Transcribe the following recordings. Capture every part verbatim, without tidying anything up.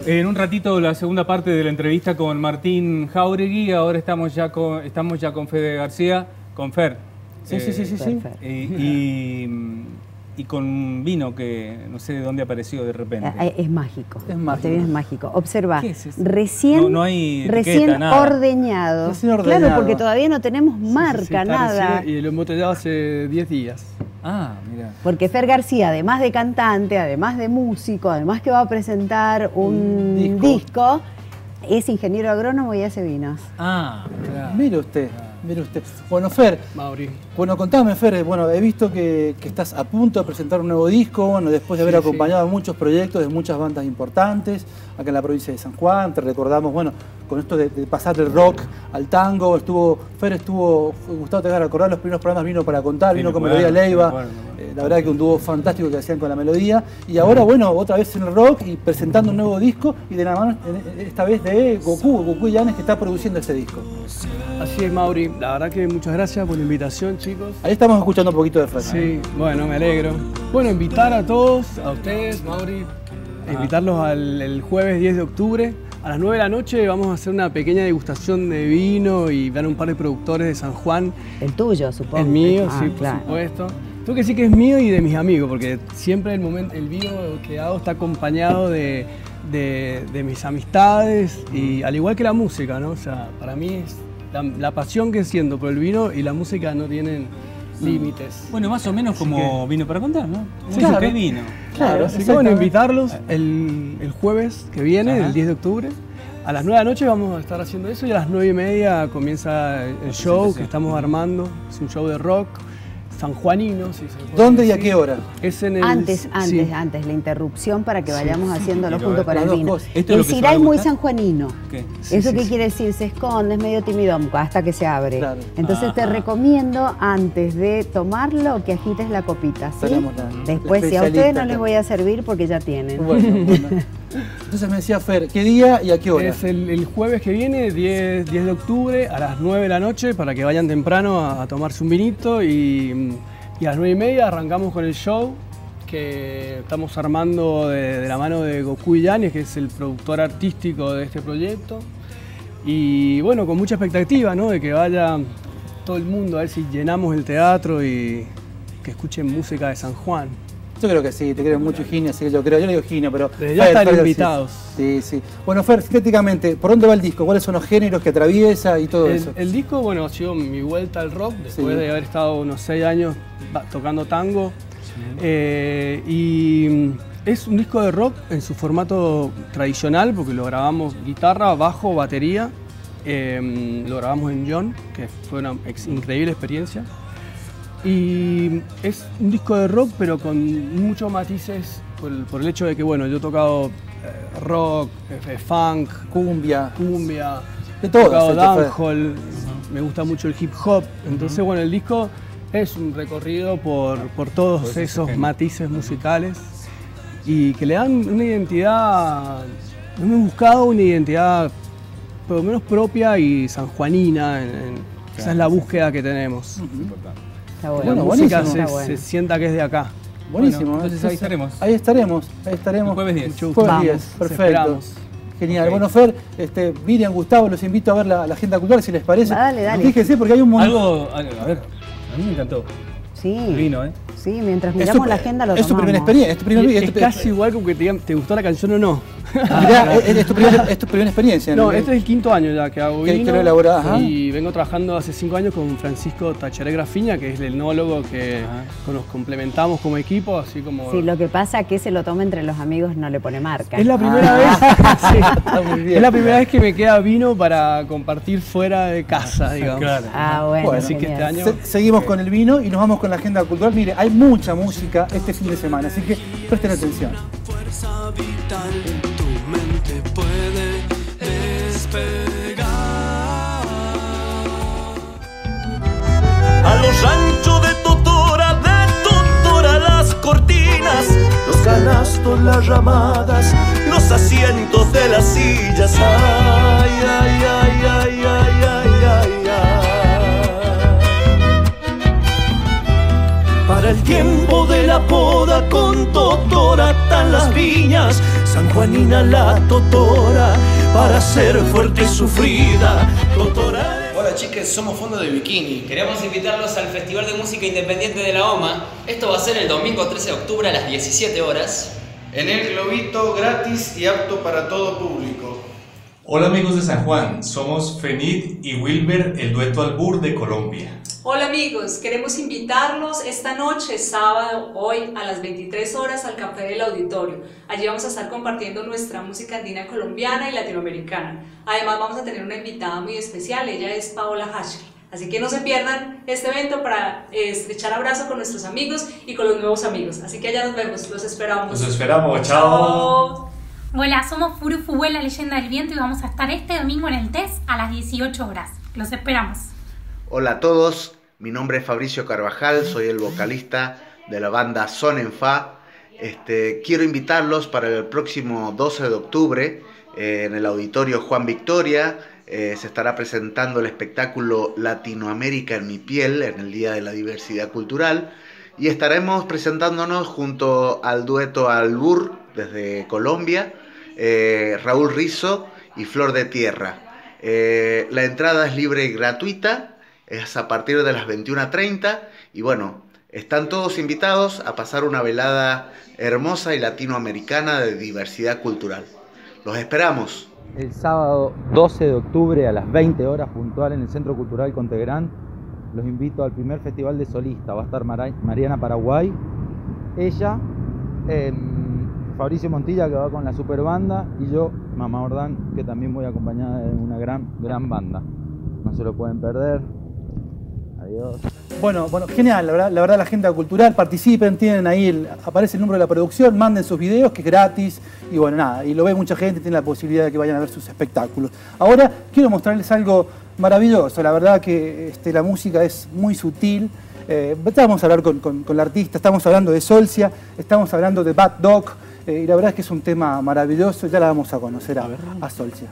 En un ratito la segunda parte de la entrevista con Martín Jáuregui. Ahora estamos ya con, estamos ya con Fede García, con Fer. Sí, eh, sí, sí, sí. sí. Y, y, y con vino que no sé de dónde apareció de repente. Es mágico. Es mágico. Este vino es mágico. Observa, es recién, no, no hay recién, etiqueta, nada. ordeñado. Recién ordeñado. Claro, porque todavía no tenemos marca, sí, sí, sí, nada. Recién, y lo embotellado hace diez días. Ah, mira. Porque Fer García, además de cantante, además de músico, además que va a presentar un, un disco. disco, es ingeniero agrónomo y hace vinos. Ah, claro. Mire usted. Mire usted. Bueno, Fer, Mauri. Bueno, contame, Fer, bueno, he visto que, que estás a punto de presentar un nuevo disco, bueno, después de haber sí, acompañado sí. muchos proyectos de muchas bandas importantes, acá en la provincia de San Juan, te recordamos, bueno, con esto de, de pasar del rock al tango, estuvo, Fer estuvo, Gustavo te vas a recordar, los primeros programas vino para contar, vino sí, con Melodía Leiva, bueno, eh, la verdad que un dúo fantástico que hacían con la melodía, y ahora, bueno, otra vez en el rock y presentando un nuevo disco, y de la mano, esta vez de Goku, Goku Llanes, que está produciendo este disco. Así es, Mauri, la verdad que muchas gracias por la invitación, chicos. Ahí estamos escuchando un poquito de Fer. Sí, bueno, me alegro. Bueno, invitar a todos, a ustedes, Mauri, ah. invitarlos al el jueves diez de octubre. A las nueve de la noche vamos a hacer una pequeña degustación de vino y ver un par de productores de San Juan. El tuyo, supongo. El mío, ah, sí, claro. por supuesto. Tengo que decir que es mío y de mis amigos, porque siempre el, momento, el vino que hago está acompañado de, de, de mis amistades, y al igual que la música, ¿no? O sea, para mí es la, la pasión que siento por el vino y la música no tienen límites. Bueno, más o menos así como que... vino para contar, ¿no? Sí, claro. ¿Qué vino? Claro, así que bueno, invitarlos el, el jueves que viene, Ajá. el diez de octubre. A las nueve de la noche vamos a estar haciendo eso y a las nueve y media comienza el show que estamos armando. Es un show de rock sanjuanino. Si se ¿Dónde y a qué hora? Es en el, antes, antes, sí. antes, la interrupción para que vayamos sí, haciéndolo sí, junto con el vino. El Syrah es muy sanjuanino. ¿Qué? Sí, ¿Eso sí, qué sí. quiere decir? Se esconde, es medio timidón hasta que se abre. Claro. Entonces Ajá. te recomiendo, antes de tomarlo, que agites la copita, ¿sí? La, la Después, si a ustedes no les voy a servir, porque ya tienen. Bueno, bueno. Entonces me decía Fer, ¿qué día y a qué hora? Es el, el jueves que viene, diez de octubre, a las nueve de la noche, para que vayan temprano a, a tomarse un vinito, y, y a las nueve y media arrancamos con el show que estamos armando de, de la mano de Goku Llanes, que es el productor artístico de este proyecto. Y bueno, con mucha expectativa, ¿no? De que vaya todo el mundo, a ver si llenamos el teatro y que escuchen música de San Juan. Yo creo que sí, te creo mucho, Higinio, así que yo creo, yo le digo Higinio, pero... Desde ya están invitados. Sí, sí. Bueno, Fer, sintéticamente, ¿por dónde va el disco? ¿Cuáles son los géneros que atraviesa y todo el, eso? El disco, bueno, ha sido mi vuelta al rock, después sí. de haber estado unos seis años tocando tango. Sí. Eh, y es un disco de rock en su formato tradicional, porque lo grabamos guitarra, bajo, batería. Eh, lo grabamos en John, que fue una increíble experiencia. Y es un disco de rock, pero con muchos matices por el, por el hecho de que, bueno, yo he tocado eh, rock, eh, funk, cumbia, cumbia, de todo, he tocado dancehall, uh-huh. me gusta mucho el hip hop. Entonces, uh-huh. bueno, el disco es un recorrido por, por todos por esos genio. matices musicales y que le dan una identidad, hemos buscado una identidad por lo menos propia y sanjuanina, en, en, claro. esa es la búsqueda que tenemos. Uh-huh. Está bueno. La Bueno, música se, bueno. se sienta que es de acá. Buenísimo. Bueno, entonces ahí estaremos. Ahí estaremos, ahí estaremos. El jueves diez. Jueves diez, perfecto. Genial. Okay. Bueno, Fer, este, Miriam, Gustavo, los invito a ver la, la agenda cultural, si les parece. Dale, dale. Fíjense, porque hay un montón... Algo, a ver, a mí me encantó. Sí. El vino, ¿eh? Sí, mientras miramos tu, la agenda lo es tomamos. Es tu primera experiencia. Es, tu primer, es, es, es tu, casi igual como que te digan, ¿te gustó la canción o no? Mirá, es, es, tu primera, es tu primera experiencia. No, ¿no? Este es el quinto año ya que hago vino. Que lo elaborás, ajá. Y vengo trabajando hace cinco años con Francisco Tacheré Grafiña, que es el enólogo que ajá. nos complementamos como equipo, así como... Sí, lo que pasa es que se lo toma entre los amigos, no le pone marca. Es la primera ah. vez... sí, está muy bien. Es la primera vez que me queda vino para compartir fuera de casa, digamos. Claro. Ah, bueno, bueno así que este año... Se, seguimos okay. con el vino y nos vamos con la agenda cultural. Mire, hay mucha música este fin de semana, así que presten atención. Fuerza vital, tu mente puede despegar. A los ranchos de Totora, de Totora las cortinas, los canastos, las ramadas, los asientos de las sillas. Ay, ay, ay, ay, ay, ay, ay, ay. Para el tiempo de la poda con Totora tan las viñas, sanjuanina la totora, para ser fuerte y sufrida, totora. Hola chicas, somos Fondo de Bikini. Queremos invitarlos al Festival de Música Independiente de la O M A. Esto va a ser el domingo trece de octubre a las diecisiete horas. En el Globito, gratis y apto para todo público. Hola amigos de San Juan, somos Fenid y Wilber, el dueto albur de Colombia. Hola amigos, queremos invitarlos esta noche, sábado, hoy a las veintitrés horas al Café del Auditorio. Allí vamos a estar compartiendo nuestra música andina colombiana y latinoamericana. Además vamos a tener una invitada muy especial, ella es Paola Hashker. Así que no se pierdan este evento para eh, estrechar abrazo con nuestros amigos y con los nuevos amigos. Así que allá nos vemos, los esperamos. Los esperamos, chao. Chao. Hola, somos Furu Fubu, la leyenda del viento, y vamos a estar este domingo en el T E S a las dieciocho horas. Los esperamos. Hola a todos, mi nombre es Fabricio Carvajal, soy el vocalista de la banda Son en Fa. Este, quiero invitarlos para el próximo doce de octubre eh, en el Auditorio Juan Victoria. Eh, se estará presentando el espectáculo Latinoamérica en mi piel, en el Día de la Diversidad Cultural, y estaremos presentándonos junto al dueto Albur desde Colombia, eh, Raúl Rizzo y Flor de Tierra. Eh, la entrada es libre y gratuita, es a partir de las veintiuna treinta, y bueno, están todos invitados a pasar una velada hermosa y latinoamericana de diversidad cultural. Los esperamos. El sábado doce de octubre a las veinte horas puntual en el Centro Cultural Contegrán, los invito al primer festival de solista. Va a estar Mariana Paraguay, ella, eh, Fabricio Montilla, que va con la super banda, y yo, Mamá Ordán, que también voy acompañada de una gran, gran banda. No se lo pueden perder. Adiós. Bueno, bueno, genial, la verdad, la verdad la agenda cultural, participen, tienen ahí, el, aparece el número de la producción, manden sus videos, que es gratis, y bueno, nada, y lo ve mucha gente, tiene la posibilidad de que vayan a ver sus espectáculos. Ahora quiero mostrarles algo maravilloso, la verdad que este, la música es muy sutil. Eh, estamos a hablar con, con, con la artista, estamos hablando de Solcia, estamos hablando de Bad Dog, eh, y la verdad es que es un tema maravilloso, ya la vamos a conocer a, a Solcia.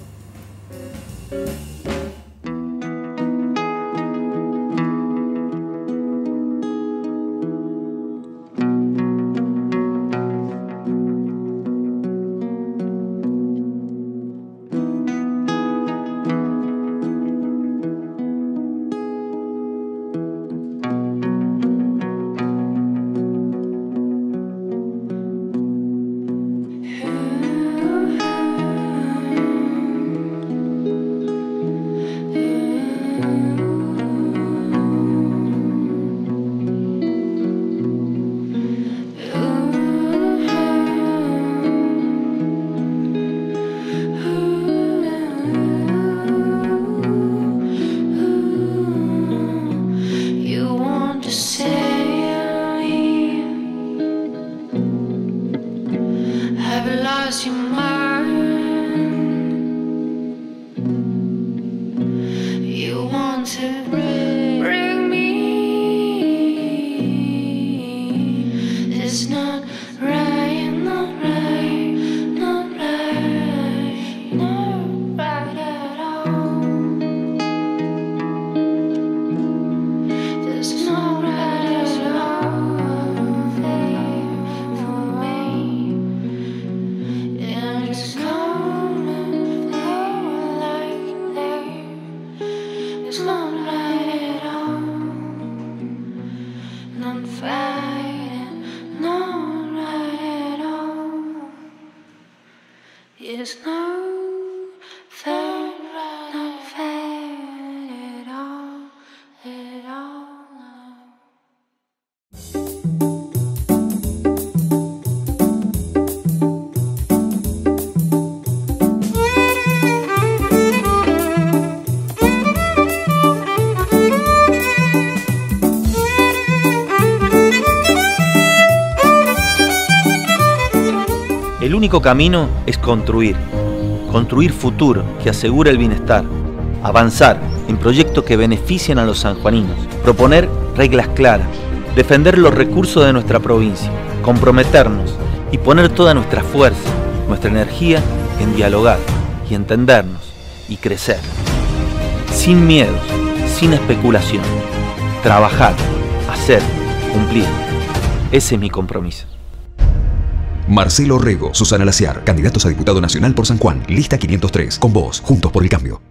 El único camino es construir, construir futuro que asegure el bienestar, avanzar en proyectos que beneficien a los sanjuaninos, proponer reglas claras, defender los recursos de nuestra provincia, comprometernos y poner toda nuestra fuerza, nuestra energía en dialogar y entendernos y crecer. Sin miedos, sin especulación. Trabajar, hacer, cumplir. Ese es mi compromiso. Marcelo Rego, Susana Laciar, candidatos a diputado nacional por San Juan, lista quinientos tres. Con vos, Juntos por el Cambio.